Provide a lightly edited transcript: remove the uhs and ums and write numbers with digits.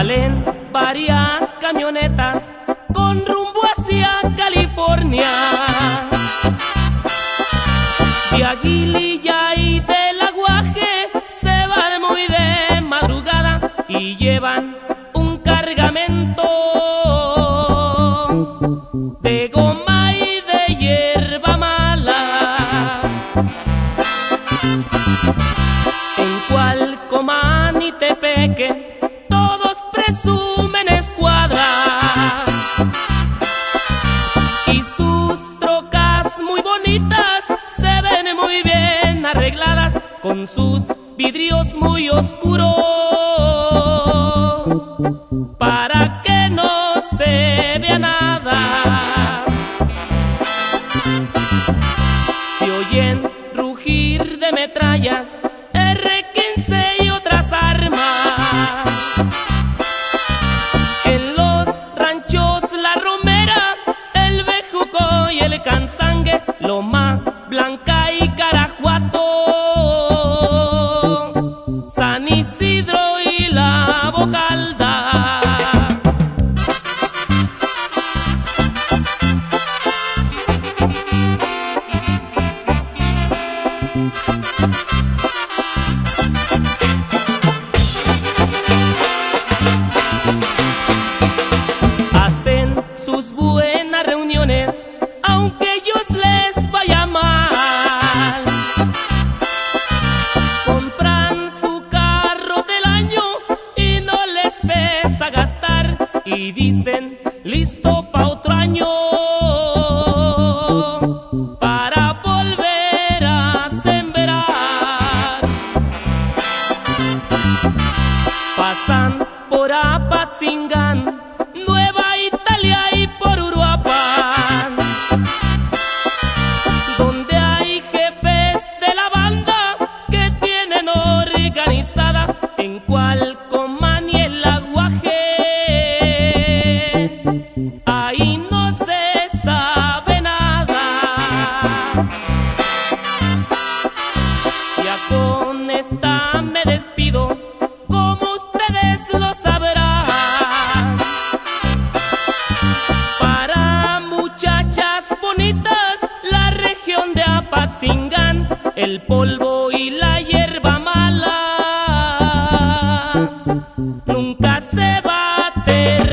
Salen varias camionetas con rumbo hacia California. De Aguililla y del Aguaje se van muy de madrugada y llevan un cargamento de goma y de hierba mala. En Cualcomán y Tepeque todos presumen escuadra y sus trocas muy bonitas se ven muy bien arregladas con sus vidrios muy oscuros para que no se vea nada. Se oyen rugir de metrallas, R15 y otras armas. En los ranchos La Romera, el Bejuco y el Cansangue, Loma Blanca y Carajuato, San Isidro y La Bocalda. Hacen sus buenas reuniones aunque ellos les vaya mal. Compran su carro del año y no les pesa gastar y dicen listo pa' otro año para volver a sembrar. Pasan por Apatzingán, Nueva Italia y por Uruapan, donde hay jefes de la banda que tienen organizada en Cualcomán y el Aguaje. Ahí no se sabe nada. Ya con esta me despido, como ustedes lo sabrán. Para muchachas bonitas, la región de Apatzingán, el polvo y la hierba mala nunca se va a terminar.